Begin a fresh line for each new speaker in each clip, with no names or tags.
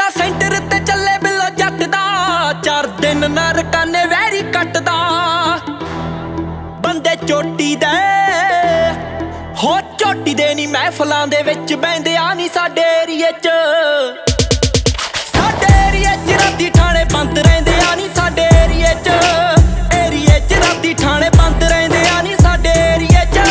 centre ते चले below जट दा 4 दिन नरकाने वैरी कटदा बंदे चोटी दे हो चोटी दे नी महफलां दे विच बैंदे आ नी साडे एरिए च राती ठाणे बंद रहिंदे आ नी साडे एरिए च राती ठाणे बंद रहिंदे आ नी साडे एरिए च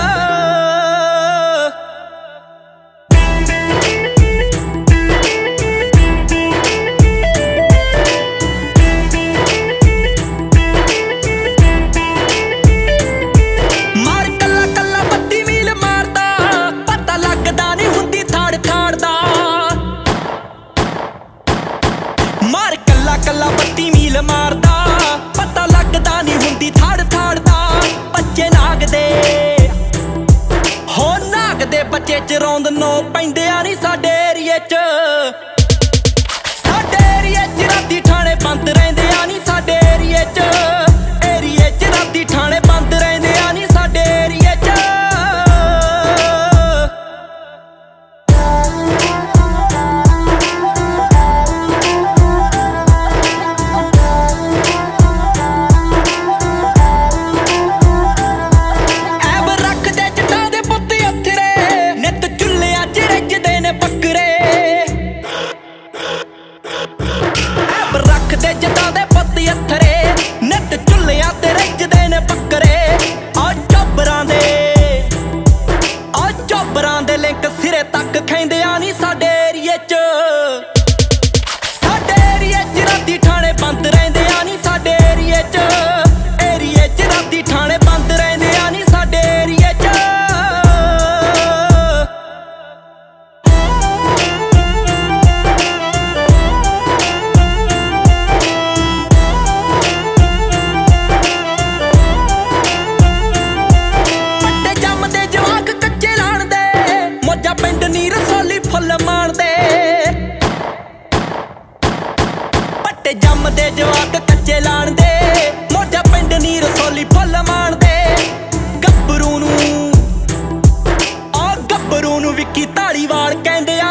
मार कल्ला कल्ला बत्ती मील मारदा पता लगदा नी हुंदी थाड़ थाड़ दा मार कल्ला कल्ला बत्ती मील मारदा पता लगदा नी हुंदी थाड़ थाड़ दा बच्चे नाग दे हो नाग दे बच्चे च रौंद नो पैंदे आ नी साडे एरिए च राती ठाणे बंद रहिंदे आ नी साडे एरिए च राती ठाणे बंद रहिंदे आ नी साडे एरिए च ऐब रखदे जटां दे पुत्त अथरे नित चुल्लियां च रिझदे ने बकरे ऐब रखदे जटां दे पुत्त अथरे नित चुल्लियां ते रिझदे ने बकरे आ चोबरां दे लिंक सिरे तक खैंदे आ नी साडे एरिए च राती ठाणे बंद रहिंदे आ नी साडे एरिए च राती ठाणे बंद रहिंदे आ नी साडे एरिए च पट्टे जम्मदे जवाक कच्चे लाण दे मौजा पिंड नी रसौली फुੱਲ माणदे पट्टे जम्मदे जवाक कच्चे लाण दे मौजा पिंड नी रसौली फुੱਲ माणदे गब्बरू नू विक्की धालीवाल कहंदे